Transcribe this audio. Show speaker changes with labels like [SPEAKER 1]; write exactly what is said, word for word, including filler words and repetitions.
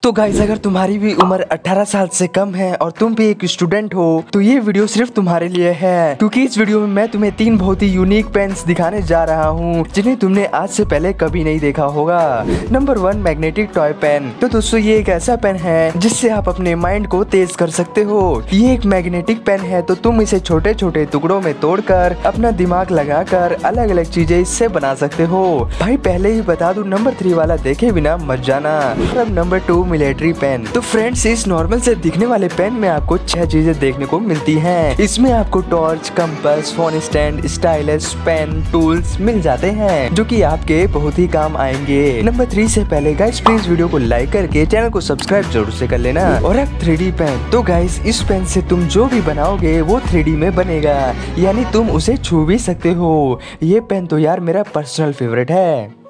[SPEAKER 1] तो गाइस, अगर तुम्हारी भी उम्र अठारह साल से कम है और तुम भी एक स्टूडेंट हो तो ये वीडियो सिर्फ तुम्हारे लिए है, क्योंकि इस वीडियो में मैं तुम्हें तीन बहुत ही यूनिक पेन्स दिखाने जा रहा हूँ जिन्हें तुमने आज से पहले कभी नहीं देखा होगा। Number one, magnetic toy pen. तो दोस्तों, ये एक ऐसा पेन है जिससे आप अपने माइंड को तेज कर सकते हो। ये एक मैग्नेटिक पेन है तो तुम इसे छोटे छोटे टुकड़ों में तोड़कर अपना दिमाग लगाकर अलग अलग चीजें इससे बना सकते हो। भाई पहले ही बता दूं, नंबर थ्री वाला देखे बिना मत जाना। अब नंबर टू, मिलिट्री पेन। तो फ्रेंड्स, इस नॉर्मल से दिखने वाले पेन में आपको छह चीजें देखने को मिलती हैं। इसमें आपको torch, compass, phone stand, stylus, pen, tools मिल जाते हैं जो कि आपके बहुत ही काम आएंगे। नंबर थ्री से पहले गाइस, प्लीज वीडियो को लाइक करके चैनल को सब्सक्राइब जरूर से कर लेना। और अब थ्री डी पेन। तो गाइस, इस पेन से तुम जो भी बनाओगे वो थ्री डी में बनेगा, यानी तुम उसे छू भी सकते हो। ये पेन तो यार मेरा पर्सनल फेवरेट है।